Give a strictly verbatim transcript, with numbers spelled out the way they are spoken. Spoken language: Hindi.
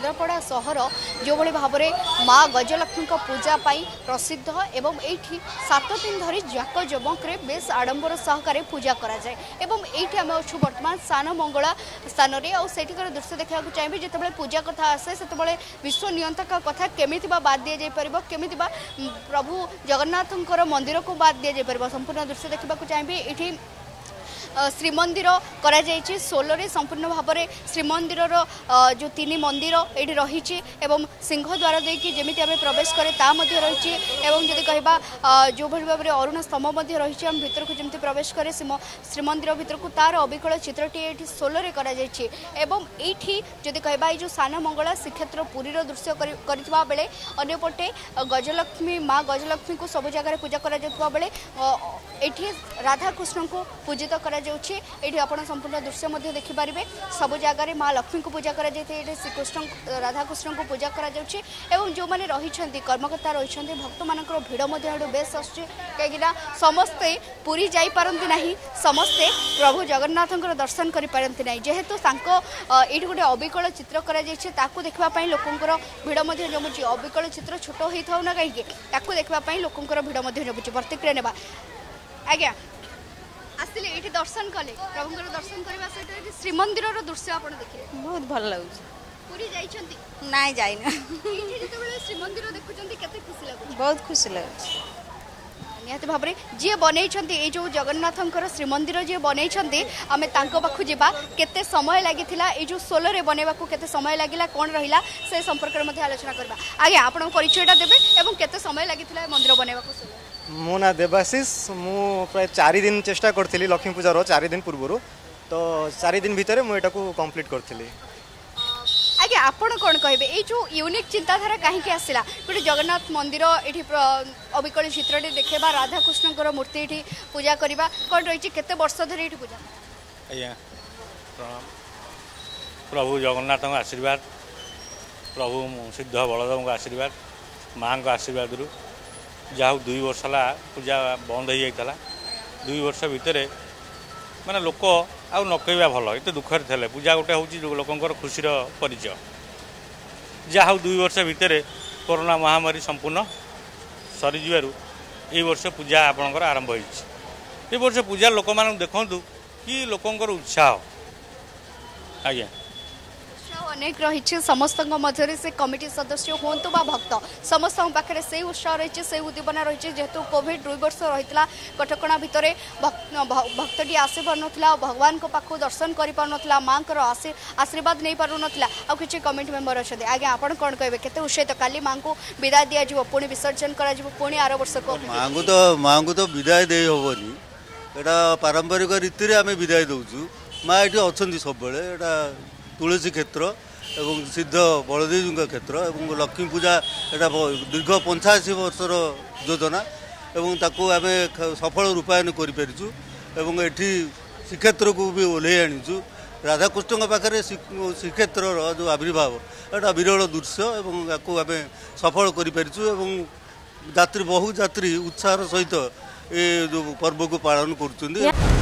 केन्द्रापड़ा सहर जो भाई भाव में माँ गजलक्ष्मी पूजा प्रसिद्ध एवं ये सात दिन धरी जाक जमक बेस आडंबर सहकार पूजा कराए एवं ये आम अच्छु बर्तमान सान मंगला स्थान सेठिकर दृश्य देखा चाहिए जिते पूजा कथा आसे से विश्व नियंत्रक कथा केमी बाद दि जापर केमी प्रभु जगन्नाथ मंदिर को बाद दि जापर संपूर्ण दृश्य देखा चाहिए ये श्रीमंदिर करा जायछि सोलरे संपूर्ण भाव में श्रीमंदिर जो तीन मंदिर ये रही सिंह द्वार देखिए जमी आम प्रवेश करे रही जदि कहबा जो भाई भाव में अरुण स्तंभ रही आम भीतर को जमी प्रवेश करे श्रीमंदिर भीतर को तार अविकल चित्रटी ये सोलरे करा जायछि एवं एठी जदि कहबा जो सान मंगला श्रीक्षेत्र पुरीर दृश्य करथिबा बेले अन्यपटे गजलक्ष्मी माँ गजलक्ष्मी को सब जगह पूजा करा जातबा बेले एठी राधाकृष्ण को पूजित करा जाउछि एठी आपण संपूर्ण दृश्य मध्ये देखि पारिबे सब जगह माँ लक्ष्मी को पूजा करा जायते एठी श्रीकृष्ण राधाकृष्ण को पूजा करा जाउछि एवं जो माने रहिछन्ति कर्मकर्ता रहिछन्ति भक्त मानकर भिड़ मध्ये एडो बेस आछे कागिना समस्ते पुरी जाई पारंती नाही समस्ते प्रभु जगन्नाथंकर दर्शन करि पारंती नाही जेहेतु तांको एठी गोटे अविकल चित्र करा जायछि ताकू देखबा पई लोकंकर भिड़ मध्ये जमुछि अविकल चित्र छोट होई थाउ ना काहे ताकू देखबा पई लोकंकर भिड़ मध्ये जमुछि प्रतिक्रिया नेबा आज्ञा आसिले एठी दर्शन कले प्रभुंकर दर्शन करबा सहित श्रीमंदिर रो दृश्य आपण देखिले बहुत भल लागुछ पूरी जाइछन्ती नाइ जाइना एठी जेतेबेले श्रीमंदिर देखुछन्ती केते खुशी लागुछ बहुत खुशी लागुछ निहाती भाव में जी बनई ये जो जगन्नाथंकर श्रीमंदिर जी बनई आम पाखु जावा केते समय लगी ये जो सोलर बनवा केते समय लगिला कौन रहा से संपर्क में आलोचना करवा आगे आपण परिचयटा देवे एवं केते समय लगी मंदिर बनवा मो ना देवाशीष मु प्राय चार दिन चेष्टा करी लक्ष्मी पूजार चार दिन पूर्व तो चार दिन भितर मुझे कंप्लीट करी आगे आपण कौन कहे ये जो यूनिक चिंताधारा कहीं आसला गोटे जगन्नाथ मंदिर ये अविकल चित्र देखा राधाकृष्ण मूर्ति ये पूजा करवा कौन रही केते वर्ष धरी ये पूजा आज्ञा प्रभु जगन्नाथ आशीर्वाद प्रभु सिद्ध बलदेव आशीर्वाद माँ का आशीर्वाद रू जहाँ दुई वर्ष है पूजा बंद हो जाता दुई वर्ष भितर माने लोक आउ न कहवा भल ये दुखर थे पूजा गोटे हूँ लोकंर खुशीर परिचय जहाँ दुई वर्ष भितर कोरोना महामारी संपूर्ण सरीज ये वर्ष पूजा आपणकर आरंभ हो वर्ष पूजा लोक मान देखु कि लोकंर उत्साह आज्ञा अनेक रही समस्त मध्य से कमिटी सदस्य हूँ बा भक्त समस्त पाखे से उत्साह रही से उद्दीपना रही जेहेतु कोविड दुई वर्ष रही कटकणा भितर भक्तटी आसी पार ना भगवान को पाखु दर्शन कर पार ना माँ को आशीर्वाद नहीं पार ना आ कि कमिटी मेम्बर अच्छा आगे आपड़ कौन कहे केते उत्साहित काली माँ को विदाय दि जाव पुणी विसर्जन कर पुणी आर वर्ष को माँ को तो माँ को तो विदाय दे हेनी एटा पारंपरिक रीति आम विदाय दौचु माँ ये अच्छा सब तुलसी क्षेत्र एवं सिद्ध बलदेव क्षेत्र एवं लक्ष्मी पूजा एटा दीर्घ पंचाशी वर्षर योजना एवं ताकू आम सफल रूपायन करूँ एवं एटी श्रीक्षेत्र को भी ओल्हे आनीचु राधाकृष्ण पाखे श्रीक्षेत्र जो आविर्भाव एटा विरल दृश्य एवं आपको आम सफल करूँ यात्री बहु यात्री उत्साह सहित ये जो पर्व को पालन कर